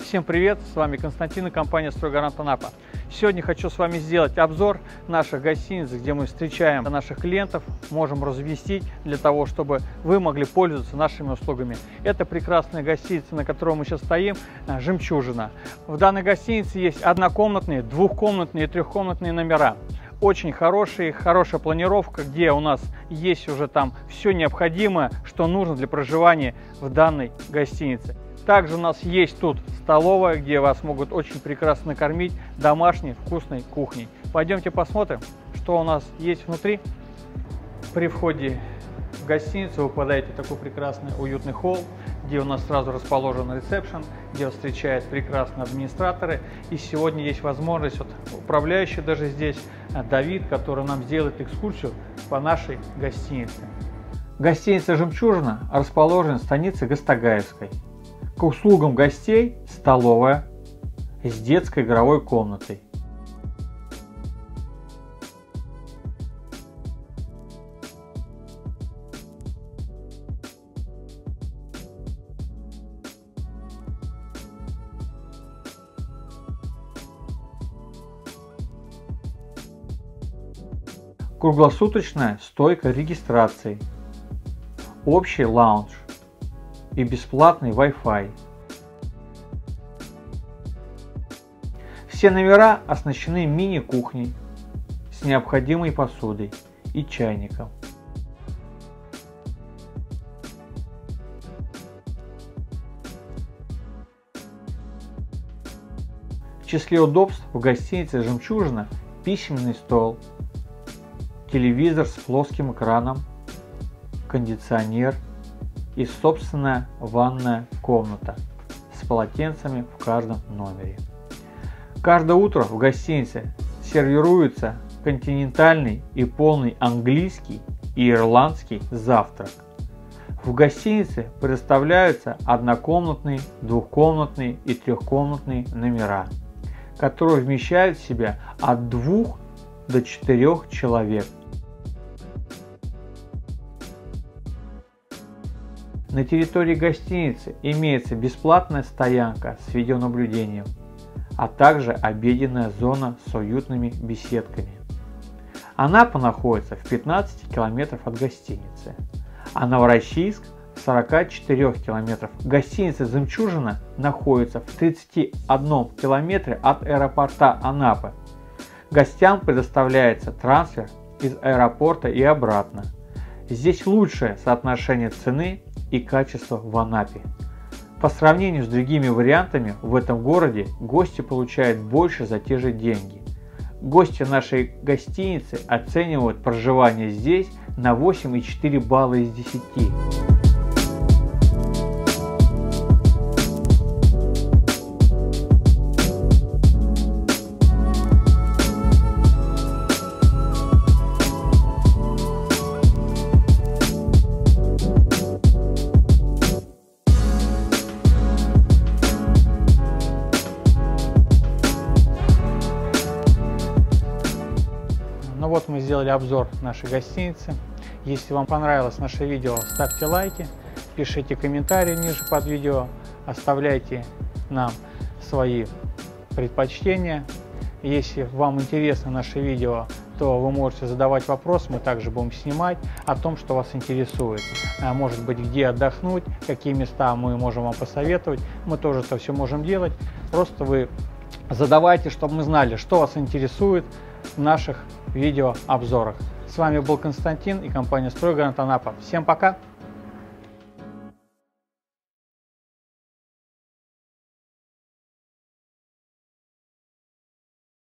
Всем привет! С вами Константин и компания «Стройгарант Анапа». Сегодня хочу с вами сделать обзор наших гостиниц, где мы встречаем наших клиентов, можем разместить для того, чтобы вы могли пользоваться нашими услугами. Это прекрасная гостиница, на которой мы сейчас стоим, «Жемчужина». В данной гостинице есть однокомнатные, двухкомнатные и трехкомнатные номера. Очень хорошая планировка, где у нас есть уже там все необходимое, что нужно для проживания в данной гостинице. Также у нас есть тут столовая, где вас могут очень прекрасно накормить домашней вкусной кухней. Пойдемте посмотрим, что у нас есть внутри. При входе в гостиницу вы попадаете в такой прекрасный уютный холл, где у нас сразу расположен ресепшн, где вас встречают прекрасные администраторы. И сегодня есть возможность, управляющий даже здесь, Давид, который нам сделает экскурсию по нашей гостинице. Гостиница «Жемчужина» расположена в станице Гастагаевской. К услугам гостей столовая с детской игровой комнатой. Круглосуточная стойка регистрации, общий лаунж и бесплатный Wi-Fi. Все номера оснащены мини-кухней с необходимой посудой и чайником. В числе удобств в гостинице «Жемчужина» письменный стол, телевизор с плоским экраном, кондиционер и собственная ванная комната с полотенцами в каждом номере. Каждое утро в гостинице сервируется континентальный и полный английский и ирландский завтрак. В гостинице предоставляются однокомнатные, двухкомнатные и трехкомнатные номера, которые вмещают в себя от 2 до 4 человек. На территории гостиницы имеется бесплатная стоянка с видеонаблюдением, а также обеденная зона с уютными беседками. Анапа находится в 15 километров от гостиницы, а Новороссийск в 44 километров. Гостиница «Жемчужина» находится в 31 километре от аэропорта Анапы. Гостям предоставляется трансфер из аэропорта и обратно. Здесь лучшее соотношение цены и качества в Анапе. По сравнению с другими вариантами в этом городе гости получают больше за те же деньги. Гости нашей гостиницы оценивают проживание здесь на 8,4 балла из 10. Ну вот мы сделали обзор нашей гостиницы. Если вам понравилось наше видео, ставьте лайки, пишите комментарии ниже под видео, оставляйте нам свои предпочтения. Если вам интересно наше видео, то вы можете задавать вопросы, мы также будем снимать о том, что вас интересует. Может быть, где отдохнуть, какие места мы можем вам посоветовать, мы тоже это все можем делать. Просто вы задавайте, чтобы мы знали, что вас интересует в наших видеообзорах. С вами был Константин и компания «Стройгарант Анапа». Всем пока!